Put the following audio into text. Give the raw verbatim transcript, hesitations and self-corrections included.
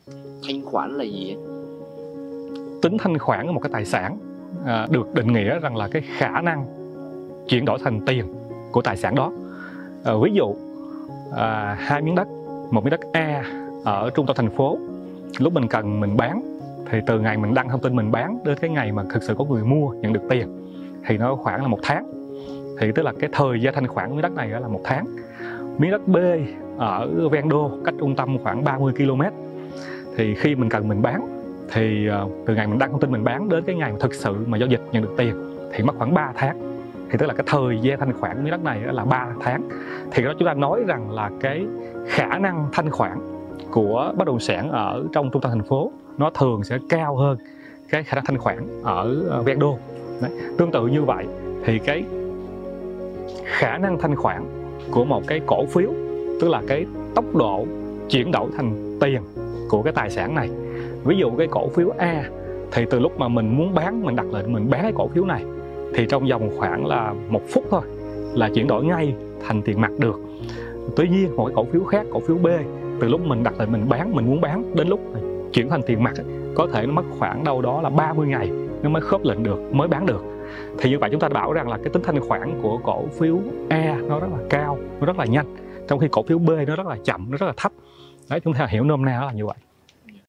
Thanh khoản là gì? Tính thanh khoản của một cái tài sản à, được định nghĩa rằng là cái khả năng chuyển đổi thành tiền của tài sản đó. À, ví dụ à, hai miếng đất, một miếng đất A ở trung tâm thành phố, lúc mình cần mình bán thì từ ngày mình đăng thông tin mình bán đến cái ngày mà thực sự có người mua nhận được tiền thì nó khoảng là một tháng. Thì tức là cái thời gian thanh khoản miếng đất này là một tháng. Miếng đất B ở ven đô cách trung tâm khoảng ba mươi ki lô mét, thì khi mình cần mình bán thì từ ngày mình đăng thông tin mình bán đến cái ngày mà thực sự mà giao dịch nhận được tiền thì mất khoảng ba tháng. Thì tức là cái thời gian thanh khoản miếng đất này là ba tháng. Thì đó chúng ta nói rằng là cái khả năng thanh khoản của bất động sản ở trong trung tâm thành phố nó thường sẽ cao hơn cái khả năng thanh khoản ở ven đô. Đấy. Tương tự như vậy thì cái khả năng thanh khoản của một cái cổ phiếu, tức là cái tốc độ chuyển đổi thành tiền của cái tài sản này. Ví dụ cái cổ phiếu A thì từ lúc mà mình muốn bán, mình đặt lệnh mình bán cái cổ phiếu này thì trong vòng khoảng là một phút thôi là chuyển đổi ngay thành tiền mặt được. Tuy nhiên một cái cổ phiếu khác, cổ phiếu B, từ lúc mình đặt lệnh mình bán, mình muốn bán đến lúc chuyển thành tiền mặt có thể nó mất khoảng đâu đó là ba mươi ngày nó mới khớp lệnh được, mới bán được. Thì như vậy chúng ta bảo rằng là cái tính thanh khoản của cổ phiếu A nó rất là cao, nó rất là nhanh, trong khi cổ phiếu B nó rất là chậm, nó rất là thấp. Đấy, chúng ta hiểu nôm na là như vậy.